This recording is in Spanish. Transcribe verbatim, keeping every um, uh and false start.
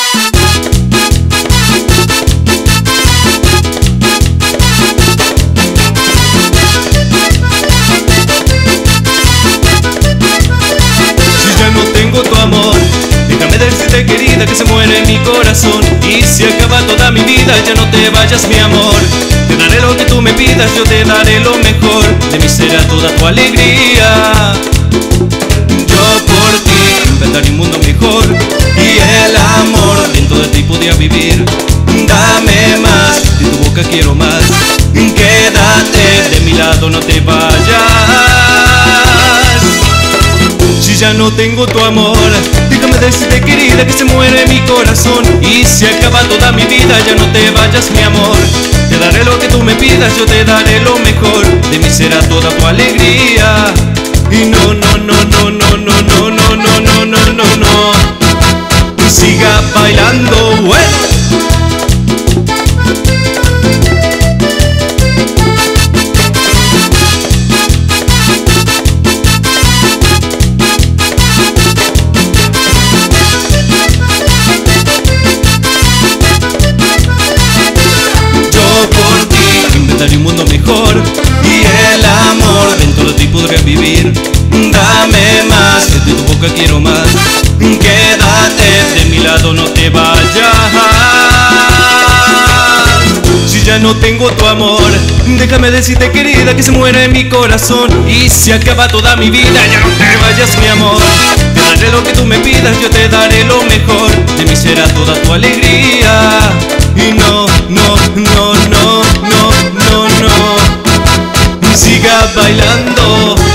Tu amor, déjame decirte, querida, que se muere mi corazón y se acaba toda mi vida. Ya no te vayas, mi amor, te daré lo que tú me pidas, yo te daré lo mejor, de mí será toda tu alegría. Yo por ti inventaré un mundo mejor y el amor dentro de ti podía vivir. Dame más, de tu boca quiero más, quédate de mi lado, no te vayas. Si ya no tengo tu amor, déjame decirte, querida, que se muere mi corazón y se acaba toda mi vida. Ya no te vayas, mi amor, te daré lo que tú me pidas, yo te daré lo mejor, de mí será toda tu alegría. Y no, no, no, no, no, no, no, no, no, no, no, no, no, siga bailando, bueno. Daré un mundo mejor y el amor dentro de ti podré vivir. Dame más, de tu boca quiero más, quédate de mi lado, no te vayas. Si ya no tengo tu amor, déjame decirte, querida, que se muere mi corazón y se acaba toda mi vida. Ya no te vayas, mi amor, te daré lo que tú me pidas, yo te daré lo mejor, de mí será toda tu alegría. Y no, no, no, no, no, no, no, siga bailando.